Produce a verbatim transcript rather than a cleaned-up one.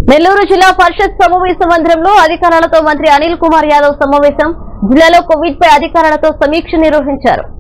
నెల్లూరు జిల్లా పరిషత్ సమావేశ మందిరంలో అధికారులతో మంత్రి అనిల్ కుమార్ యాదవ్ సమావేశం జిల్లాలో కోవిడ్ పై అధికారులతో సమీక్ష నిర్వహించారు।